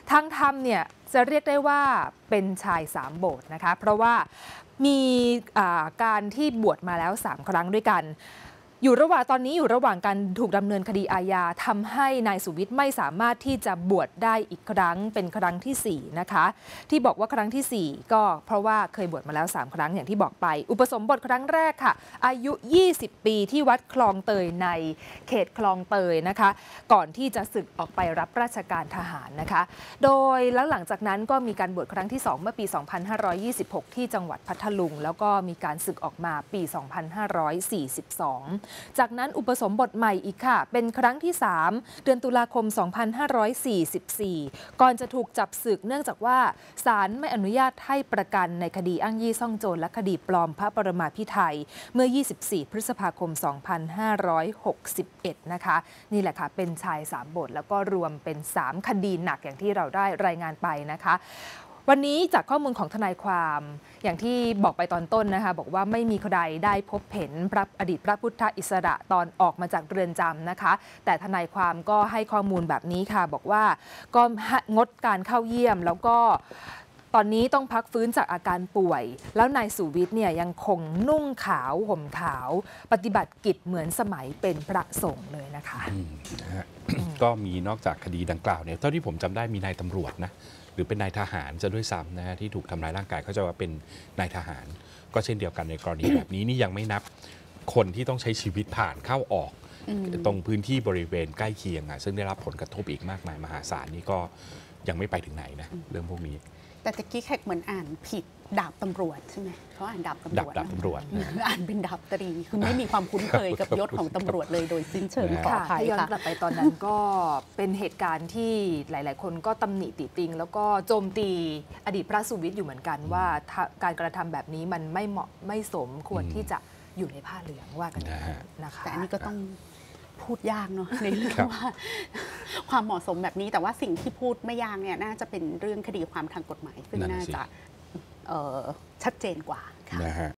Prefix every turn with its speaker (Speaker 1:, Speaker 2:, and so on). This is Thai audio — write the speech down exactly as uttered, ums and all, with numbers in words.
Speaker 1: ทางธรรมเนี่ยจะเรียกได้ว่าเป็นชายสามโบสถ์นะคะเพราะว่ามีการที่บวชมาแล้วสามครั้งด้วยกันอยู่ระหว่างตอนนี้อยู่ระหว่างการถูกดำเนินคดีอาญาทำให้นายสุวิทย์ไม่สามารถที่จะบวชได้อีกครั้งเป็นครั้งที่สี่นะคะที่บอกว่าครั้งที่สี่ก็เพราะว่าเคยบวชมาแล้วสามครั้งอย่างที่บอกไปอุปสมบทครั้งแรกค่ะอายุยี่สิบปีที่วัดคลองเตยในเขตคลองเตยนะคะก่อนที่จะสึกออกไปรับราชการทหารนะคะโดยแล้วหลังจากนั้นก็มีการบวชครั้งที่สองเมื่อปีสองพันห้าร้อยยี่สิบหกที่จังหวัดพัทลุงแล้วก็มีการสึกออกมาปีสองพันห้าร้อยสี่สิบสองจากนั้นอุปสมบทใหม่อีกค่ะเป็นครั้งที่สามเดือนตุลาคมสองพันห้าร้อยสี่สิบสี่ก่อนจะถูกจับศึกเนื่องจากว่าศาลไม่อนุญาตให้ประกันในคดีอ้างยี่ซ่องโจรและคดีปลอมพระปรมาภิไธยเมื่อยี่สิบสี่พฤษภาคมสองพันห้าร้อยหกสิบเอ็ดนะคะนี่แหละค่ะเป็นชายสามบทแล้วก็รวมเป็นสามคดีหนักอย่างที่เราได้รายงานไปนะคะวันนี้จากข้อมูลของทนายความอย่างที่บอกไปตอนต้นนะคะบอกว่าไม่มีใครได้พบเห็นพระอดีตพระพุทธอิสระตอนออกมาจากเรือนจำนะคะแต่ทนายความก็ให้ข้อมูลแบบนี้ค่ะบอกว่าก็งดการเข้าเยี่ยมแล้วก็ตอนนี้ต้องพักฟื้นจากอาการป่วยแล้วนายสุวิทย์เนี่ยยังคงนุ่งขาวห่มขาวปฏิบัติกิจเหมือนสมัยเป็นพระสงฆ์เลยนะคะ
Speaker 2: ก็มีนอกจากคดีดังกล่าวเนี่ยเท่าที่ผมจำได้มีนายตำรวจนะหรือเป็นนายทหารจะด้วยซ้ำนะฮะที่ถูกทำร้ายร่างกายเขาจะว่าเป็นนายทหารก็เช่นเดียวกันในกรณีแบบนี้นี่ยังไม่นับคนที่ต้องใช้ชีวิตผ่านเข้าออกตรงพื้นที่บริเวณใกล้เคียงอ่ะซึ่งได้รับผลกระทบอีกมากมายมหาศาลนี่ก็ยังไม่ไปถึงไหนนะเรื่องพวกนี้
Speaker 3: แต่ตะกี้แขกเหมือนอ่านผิดดาบตำรวจใช่ไหมเขาอ่านดาบตำรวจ
Speaker 2: ดาบตำรวจ
Speaker 3: อ่านเป็นดาบตรีคือไม่มีความคุ้นเคยกับยศของตำรวจเลยโดยสิ้นเชิงขออภัย
Speaker 1: ค่ะย้อนกลับไปตอนนั้นก็เป็นเหตุการณ์ที่หลายๆคนก็ตำหนิติติงแล้วก็โจมตีอดีตพระสุวิทย์อยู่เหมือนกันว่าการกระทำแบบนี้มันไม่เหมาะไม่สมควรที่จะอยู่ในผ้าเหลืองว่ากันนะคะ
Speaker 3: แต่อันนี้ก็ต้องพูดยากเนาะในเรื่องว่าความเหมาะสมแบบนี้แต่ว่าสิ่งที่พูดไม่ยากเนี่ยน่าจะเป็นเรื่องคดีความทางกฎหมายซึ่งน่าจะชัดเจนกว่าค่ะ